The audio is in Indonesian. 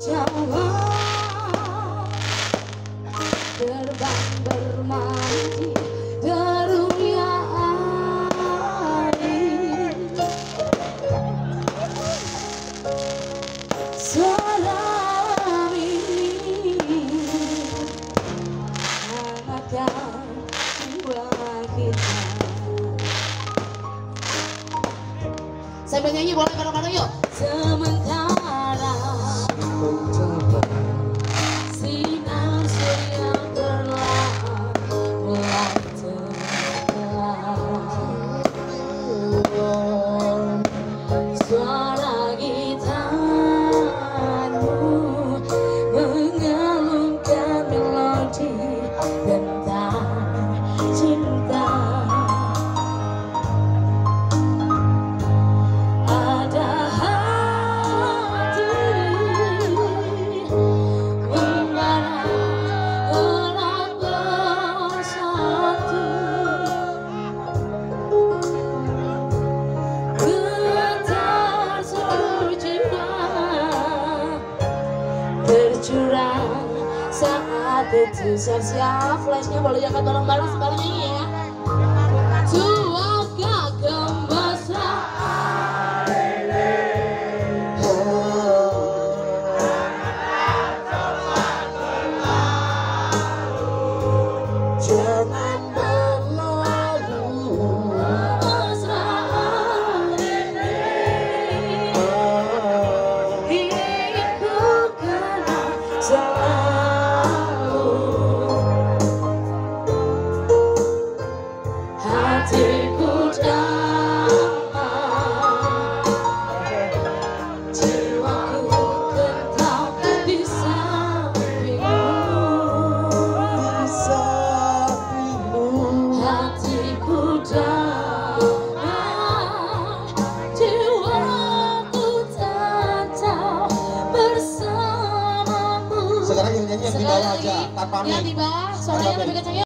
Jauh terbang bermain di derunya air, selama ini hangatkan jiwa kita. Saya bernyanyi boleh bareng-bareng yuk. Sementara sinar surya perlahan mulai tenggelam, suara gitarmu mengalunkan melodi tentang cinta. Tercurang saat itu. Siap-siap flashnya boleh diangkat bareng-bareng sekali nyanyi ya. Tuaka kemesraan jangan berlalu, mesraan ini ingin ku kenang selalu. Hatiku damai, jiwaku tetap di sampingmu. Hatiku damai, jiwaku tetap bersamamu. Sekarang yang nyanyi yang di bawah aja, tanpa mic. Yang di bawah, suaranya lebih kencang.